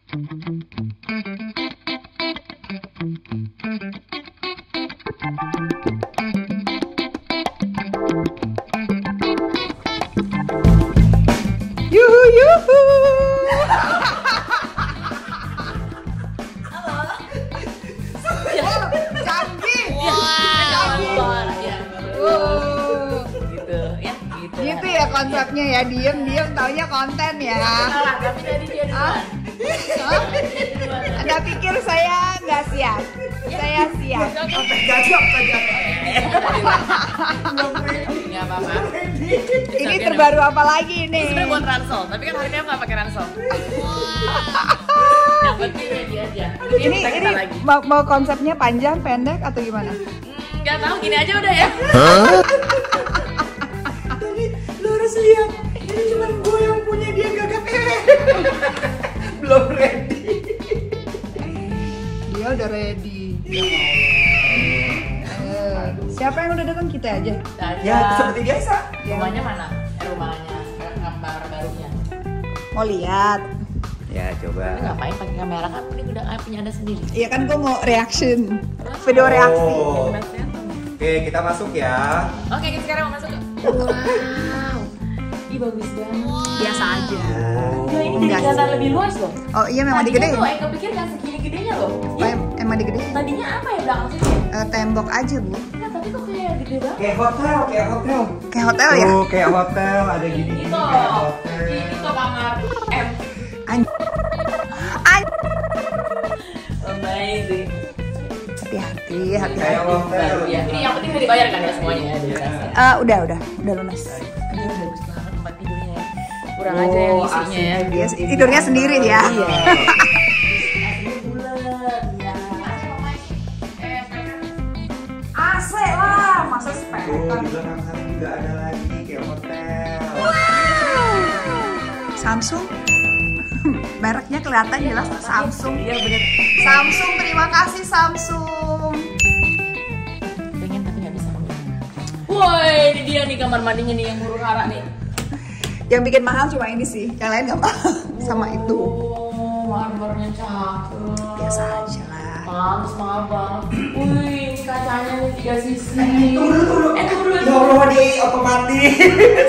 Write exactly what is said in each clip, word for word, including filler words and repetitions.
Yuhu yuhu. Canggih. Wow. Ya. Oh. Gitu ya, gitu. Gitu ya konsepnya ya, diem-diem taunya konten ya. Salah, tapi tadi dia Ah? duluan. Hah? Anda pikir saya nggak siap? Saya siap. Sampai gajok saja. Nggak apa-apa. Ini terbaru apa lagi Ini nih? sebenarnya buat ransel, tapi kan hari ini aku nggak pakai ransel. Yang penting ready aja. Ini kita ini lagi. mau, mau konsepnya panjang, pendek atau gimana? Hmm, nggak tahu, gini aja udah ya. Tadi lu harus lihat. Ini cuma gue yang punya, dia gagap. Belum ready. Dia udah ready. Eh, siapa yang udah datang, kita aja? Ya seperti biasa. Rumahnya mana? Eh, rumahnya, gambar barunya. Mau lihat? Ya Ini coba. ngapain pakai kamera, kan ini udah punya Anda sendiri. Iya kan, gue mau reaction, video reaksi. Oh. Oke, kita masuk ya. Oke, kita sekarang mau masuk ke. Wow, ini bagus banget. Biasa aja. Gila, ini Enggak kelihatan sih. lebih luas loh. Oh iya, memang Tadinya digedein. tuh, eh kepikir nggak segini gedenya loh. Oh, Ya, em- emang digedein. tadinya apa ya belakang sini? Eh, tembok aja, Bu. Enggak, tapi kok kayak gede banget. Kayak hotel, kayak hotel. Kayak hotel ya? Tuh, kayak hotel, ada gini-gini Itu, kayak hotel. ini tuh kamar M. An- An- Amazing. hati-hati, Kayak hati-hati. hotel. Baru ya. Ini yang penting udah dibayar kan ya semuanya ya. Dari kasar. Eh, udah, udah, udah lunas. Aduh, bagus banget tempat tidurnya ya. Kurang aja yang Oh, isinya ya. asik. Dia tidurnya sendiri ya. Iya. Aslinya bulat. Ya. A C lah, masa Tuh, spek. di belakang sana juga ada lagi kayak hotel. Samsung. Mereknya kelihatan jelas, Samsung. Iya bener. Samsung, terima kasih Samsung. Pengen tapi nggak bisa. Woi, ini dia nih kamar mandinya nih yang huru hara nih. Yang bikin mahal cuma ini sih, yang lain nggak mahal. Sama itu. Oh, marmernya cakep. Biasa aja lah. Pantes mahal banget. Wih, ini kacanya nih tiga sisi. Tunggu dulu, tunggu dulu. Eh, tunggu dulu. Ya Allah, di otomatis.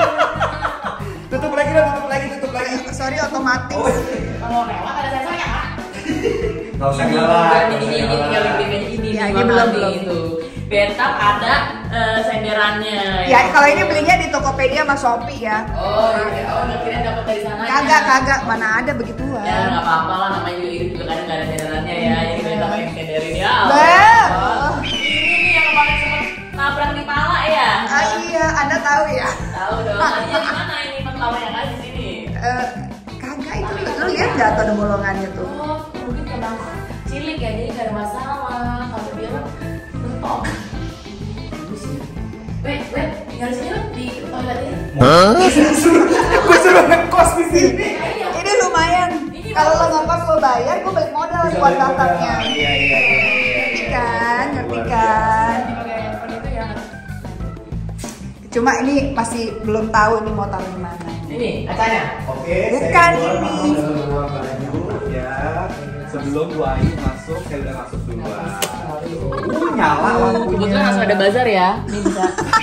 Tutup lagi lah, tutup lagi, tutup lagi. Eh, sorry, otomatis. Oh, Kalau lewat ada sensornya, Kak. nggak usah Ini, galak. ini, ini, ini, tinggal ini, ini, Ya, ini, ini belum, belum. itu. Betap ada eh, senderannya. Ya, kalau ini belinya di Tokopedia sama Shopee ya. Oh iya, oh nggak kira dapat dari sana. Kagak, kagak, mana ada begituan. Ya nggak apa-apa lah, namanya juga hidup juga kadang nggak ada senderannya ya. Jadi kita pakai senderin ya. Bah. Allah. Ini nih yang kemarin sempat nabrak di pala ya. Ah, iya, Anda tahu ya. Tahu dong. Tadinya di mana ini pentawanya kan di sini. Eh, kagak itu, lu lihat nggak tuh ada bolongannya tuh? Oh, mungkin karena cilik ya, jadi nggak ada masalah. Kalau dia mah mentok. Bagus ya. Wait, wait, tinggal sini loh di toilet ini. Gue suruh ngekos di sini. Ini lumayan. Kalau lo ngekos lo bayar, gue balik modal buat daftarnya. Iya, iya, iya. Ngerti kan, ngerti kan. Pakai handphone itu ya. Cuma ini masih belum tahu ini mau taruh di mana. Ini kacanya. Oke, Bukan saya keluar ini. masuk dalam ruang baju ya. Sebelum Bu Ayu masuk, saya udah masuk duluan. Uh, nyala lampunya. Kebetulan langsung ada bazar ya. Ini bisa.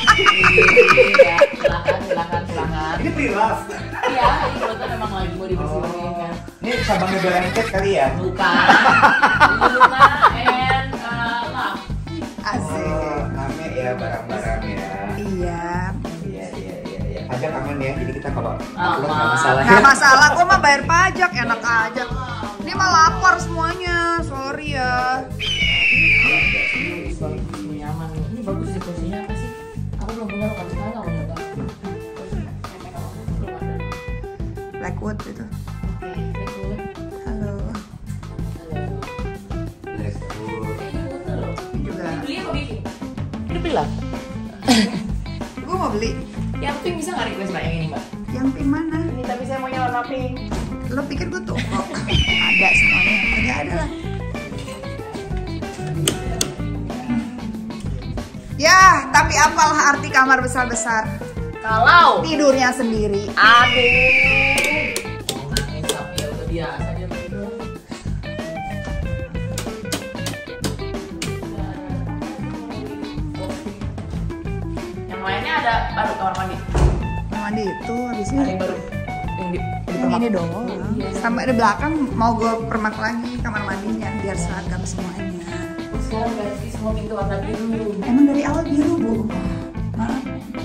Iya, silakan, silakan, silakan. Ini pre-love. Iya, ini kebetulan memang lagi mau dibersihin kan. Ini cabangnya blanket kali ya? Bukan. Luna and uh, Love. Asik. Oh, rame ya barang-barangnya. Iya. Iya, iya, iya, iya. Pajak aman ya, jadi kita kalau Aman. upload nggak masalah ya. Nggak masalah, gue mah bayar pajak, enak aja. Ini mah lapor semuanya, sorry ya. Ini aman nih. Ini bagus sih posisinya apa sih? Aku belum punya kalau sekarang nggak punya bang. Blackwood itu. Oke, bagus. Halo. Let's go. Eh, ini betul loh. Ini juga. Beli apa bikin? Ini beli lah. Gue mau beli. Yang pink bisa nggak request mbak yang ini mbak? Yang pink mana? Ini tapi saya maunya warna pink. Lo pikir gue toko? Ada semuanya. Ada, ada lah. Ya, tapi apalah arti kamar besar-besar? Kalau Tidurnya sendiri. aduh, mau nangis tapi ya udah biasa aja begitu. ada baru kamar mandi. Kamar mandi itu habis Ada ini. yang baru yang di Yang ini doang. Iya. Sampai di belakang mau gue permak lagi kamar mandinya biar seragam semuanya. Sekarang ganti semua pintu warna biru. Emang dari awal biru bu. Maaf.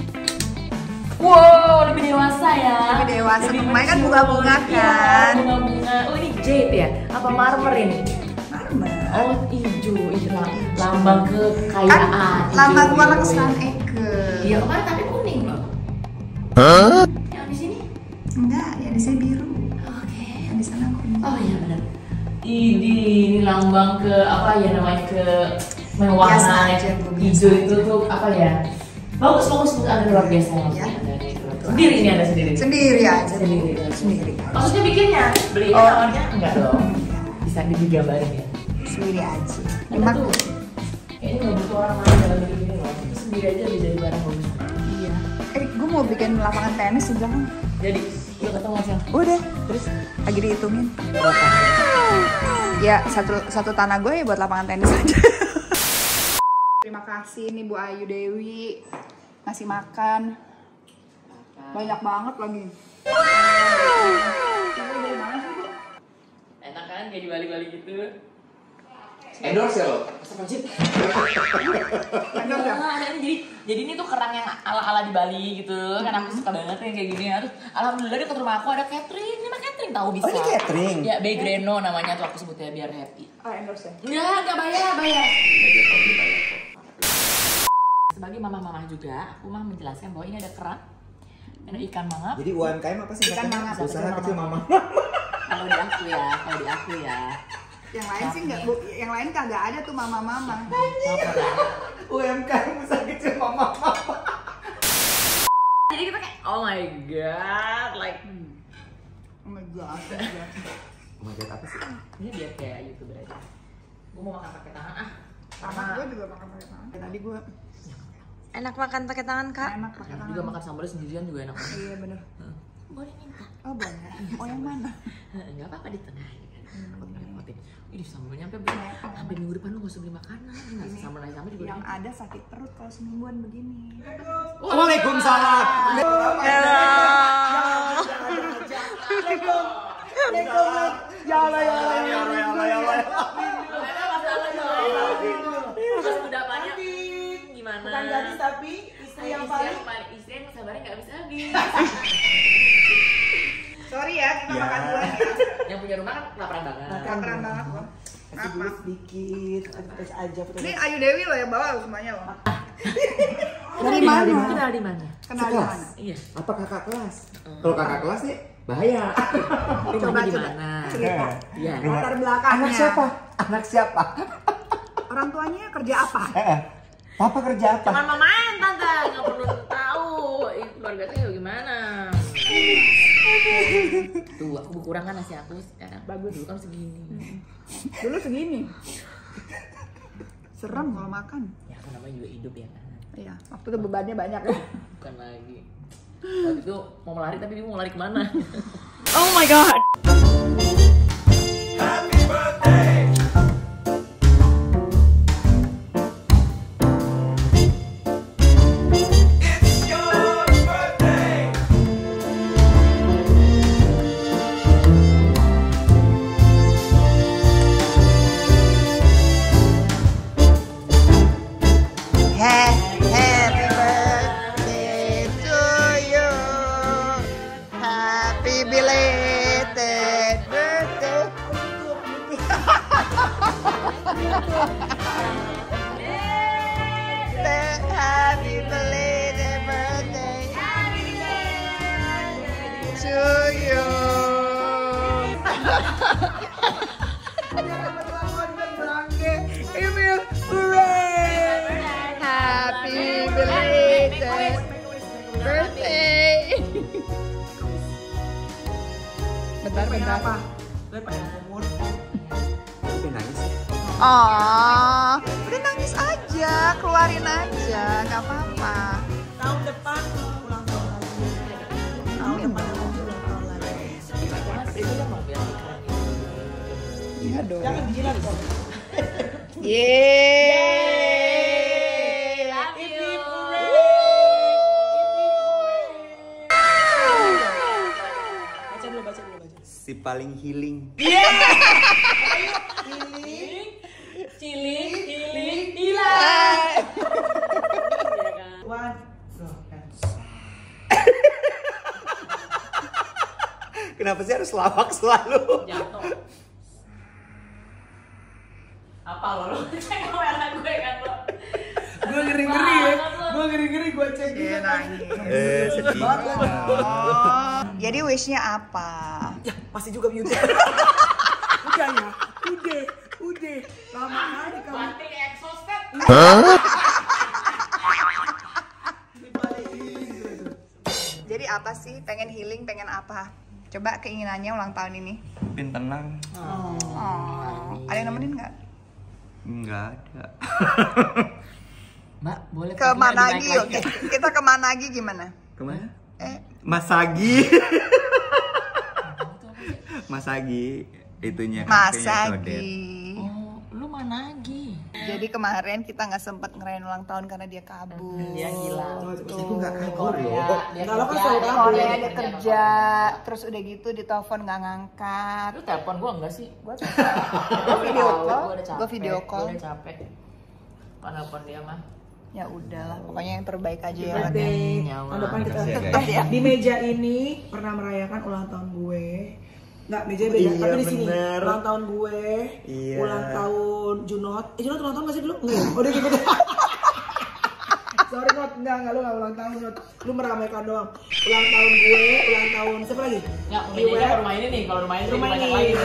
Wow, lebih dewasa ya. Lebih dewasa. Kemarin kan mature. bunga-bunga kan. Iya, bunga-bunga. Oh ini jade ya? Apa marmer ini? Marmer. Oh hijau, hijau lambang Kan kekayaan. lambang hijau, warna hijau. kesukaan Eke. Iya kemarin tapi kuning loh. Yang di sini? Enggak, ya di sini biru. Oke. Yang di sana kuning. Oh iya benar. Ini ini lambang ke apa ya namanya ke Biasa mewarna aja, Bu, biasa hijau aja. itu tuh apa ya? Bagus bagus bagus ada luar biasa Ya. maksudnya. Sendiri ini ada sendiri. Sendiri aja. Sendiri. Sendiri. Maksudnya bikinnya, belinya Oh. awalnya enggak dong. Bisa digambarin ya. Sendiri aja. Karena Emang tuh kayaknya nggak butuh orang lain dalam bikin ini loh. Itu sendiri aja bisa jadi barang bagus. iya. Eh, gue mau bikin lapangan tenis di belakang. Jadi udah ketemu siang. Udah, terus lagi dihitungin. Berapa? Ya satu satu tanah gue ya buat lapangan tenis aja. Terima kasih nih Bu Ayu Dewi ngasih makan banyak banget lagi. Enak kan kayak di Bali-Bali gitu. Endorse ya lo? Astagfirullahaladzim. Endorse ya? Nah, ada ini jadi jadi ini tuh kerang yang ala-ala di Bali gitu. Kan aku suka banget yang kayak gini. Terus alhamdulillah dekat rumah aku ada catering. Ini mah catering tahu bisa. Oh, ini catering? Ya, Begreno namanya tuh aku sebutnya biar happy. Oh, endorse ya? Enggak, enggak bayar, bayar. Sebagai mama-mama juga, aku mah menjelaskan bahwa ini ada kerang, ada ikan mangap. Jadi U M K M apa sih? Ikan katanya? mangap. Usaha kecil mama. Kalau di aku ya, kalau di aku ya. Yang lain sih enggak, Bu. Yang lain kagak ada tuh mama-mama. Apa kan? U M K M usaha kecil mama. Jadi kita kayak, oh my god, like Oh my god. oh my god. Mau jadi apa sih? ini biar kayak youtuber aja. Gue mau makan pakai tangan ah. Sama gue juga makan pakai tangan. Tadi gue Enak makan pakai tangan, Kak? enak pakai tangan. Juga makan sambalnya sendirian juga enak. Iya bener. Boleh minta. Oh boleh. Oh yang mana? Enggak apa-apa di tengah ya kan. Takut ngerepotin. Ini sambalnya sampai beli. Sampai minggu depan lu gak usah beli makanan. Enggak Ini sambal nasi sambal juga. Yang ada sakit perut kalau semingguan begini. Waalaikumsalam. Ya Allah ya Allah ya Allah ya Allah ya Allah. Ada masalahnya. Terus udah banyak. Gimana? Bukan gadis tapi istri yang Istri paling yang paling istri yang sabarnya nggak bisa habis. Sorry ya kita Ya. makan duluan ya. Yang punya rumah kan kelaparan banget. Keren banget loh. kasih dulu sedikit, terus aja terus. Ini Ayu Dewi loh yang bawa loh semuanya loh. Dari Dari mana? Kenal di mana? Kenal di mana? Iya. Apa kakak kelas? Kalau kakak kelas nih bahaya. Rumahnya di coba. mana? Cerita. Iya. Latar belakangnya. Anak siapa? Anak siapa? Orang tuanya kerja apa? Eh, Papa kerja apa? Cuman mau main tante, nggak perlu tahu ini keluarga saya gimana. Tuh aku berkurang kan nasi aku sekarang. Bagus dulu kan segini. Dulu segini. Serem kalau makan. Ya kan namanya juga hidup ya kan. Iya, waktu itu bebannya banyak ya. Bukan lagi. Waktu itu mau melari tapi dia mau lari kemana? Oh my god. Happy birthday to you. Happy belated birthday. Happy belated birthday to you. Emil, hooray! Happy belated birthday. Bentar, bentar. Apa? Tapi nangis. Oh, udah nangis aja, keluarin aja, nggak apa-apa. Tahun depan ulang tahun lagi. Tahun depan ulang tahun lagi. Mas itu kan mau biar Iya dong. Jangan dijilat dong. Yeay. Love you. si paling healing. Cilik, cilik, hilang. One, go. Kenapa sih harus lawak selalu? Jatuh. Apa lo? Lo cek kamera gue kan lo. Gue ngeri-ngeri ya. Gue ngeri-ngeri gue cek Iya juga. nangis. Eh, sedih. Oh, jadi wishnya apa? Ya, masih juga beauty. Udah ya, udah, udah. Lama kali kamu. Batik exhausted. Jadi apa sih? Pengen healing, pengen apa? Coba keinginannya ulang tahun ini. Pin tenang. Oh, ada yang nemenin nggak? Enggak ada. Mbak, boleh Ke Managi yuk. Kita ke Managi gimana? Kemana? Eh, Masagi. Masagi itunya kafenya Codet. Masagi. Oh, lu Managi. Jadi kemarin kita nggak sempet ngerayain ulang tahun karena dia kabur. Dia gila. Itu nggak kabur Korea, loh. dia Kalau kan kerja, selalu dia kabur. Korea kerja, dia kerja, terus udah gitu ditelepon nggak ngangkat. Lu telepon gua enggak sih? Gua gua video call, Gua udah capek. gua video call. Gua udah capek. Mana telepon dia mah? Ya udahlah, pokoknya yang terbaik aja ya. Lat. Birthday. Nyawa. Tahun depan kita Makasih ya, eh, guys. di meja ini pernah merayakan ulang tahun gue. Enggak, meja beda. Iya, Tapi di sini bener. ulang tahun gue, Iya. ulang tahun Junot. Eh Junot ulang tahun nggak sih dulu? Enggak. Oh, udah gitu. Sorry Not, enggak, enggak, lu enggak ulang tahun Not. Lu meramaikan doang. Ulang tahun gue, ulang tahun siapa lagi? Enggak, bedanya ke rumah ini nih. Kalau rumah ini Rumah lebih ini. banyak lagi.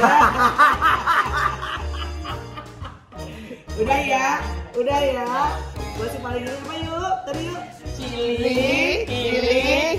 Udah ya, udah ya. Gue sih paling ini apa yuk? Tadi yuk. Cilik, cilik,